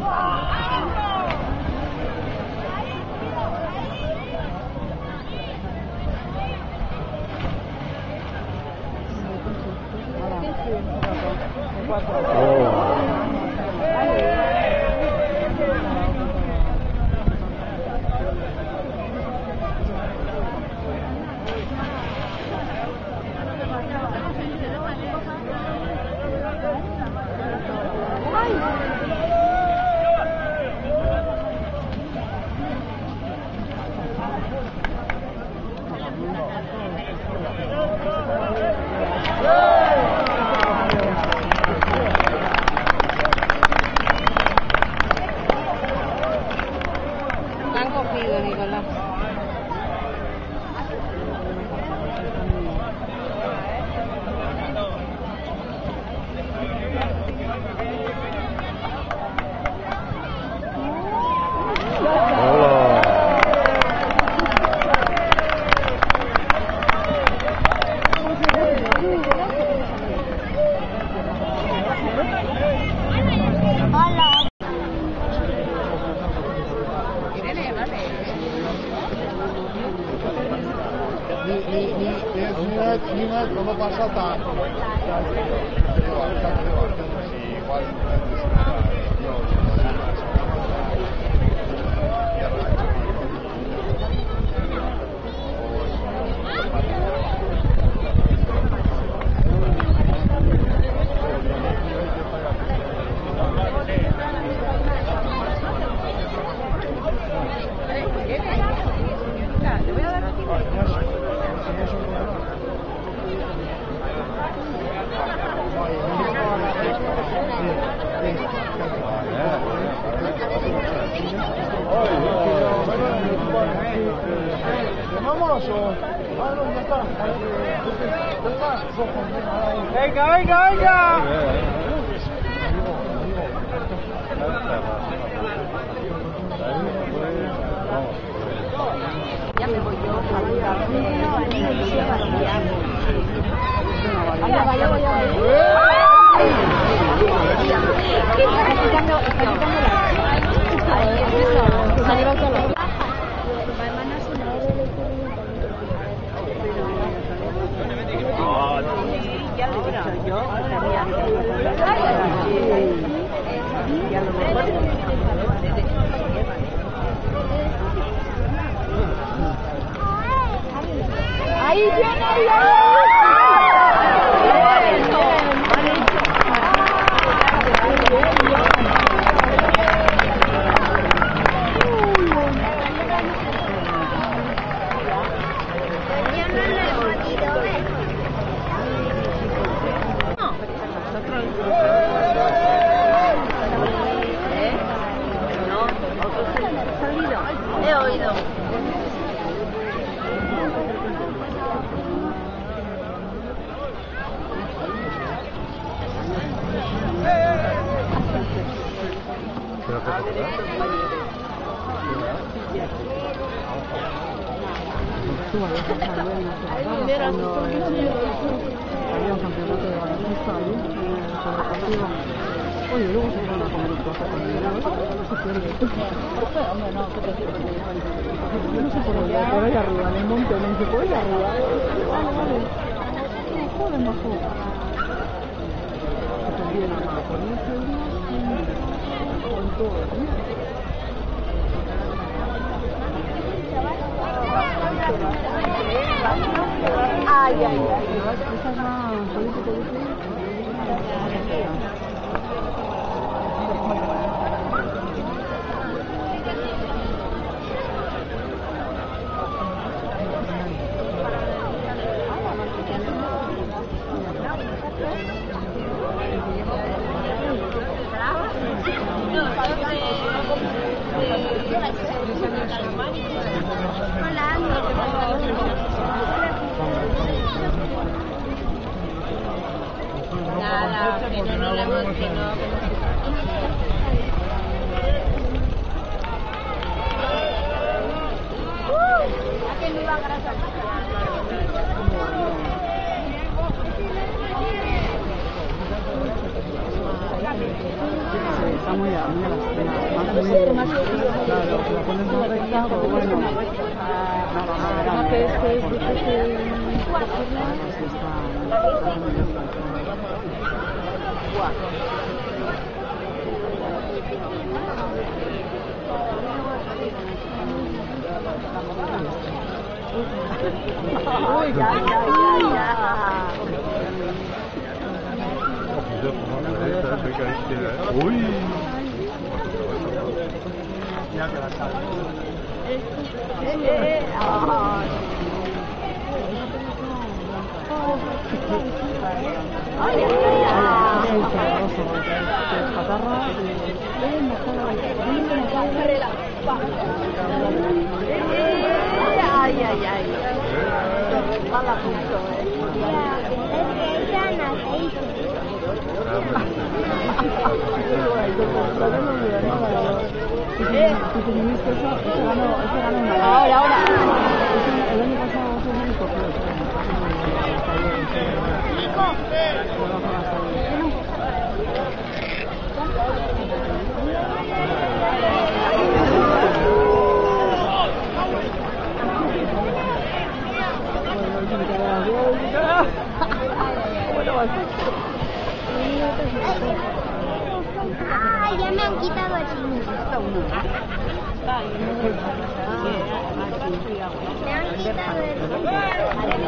Nimet, no pasa tanto. Venga, venga, venga. Ya me voy yo a buscarme vaya, vaya, vaya. Ahí viene, he oído. Había un campeonato de baloncesto ahí, oye, luego se van a comer un trozo con el no se pierde. Hombre, no, yo no sé por dónde, por ahí arriba, en el monte, me dice, por ahí arriba. Vale. Joder, majo. También a ponerse el día con todo, Ay, ay, ay. Esa es más política, Nada, que no nos emocionó. ¿A qué no iba a grasa? está muy a la esquina. Claro, la ponen muy recta, pero bueno. Nada, que es Uy, ya. Uy. Ya que la sale. Ay. Mala punto, Ahora. El año pasado fue muy poco. Ay, ya me han quitado el cine. Me han quitado el cine.